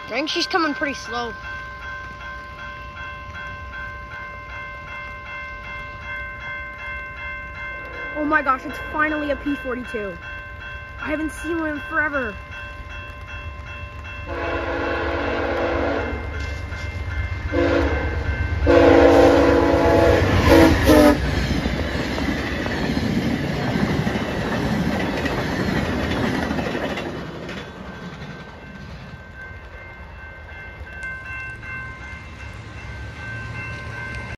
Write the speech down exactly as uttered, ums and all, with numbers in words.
I think she's coming pretty slow. Oh my gosh, it's finally a P forty-two. I haven't seen one in forever.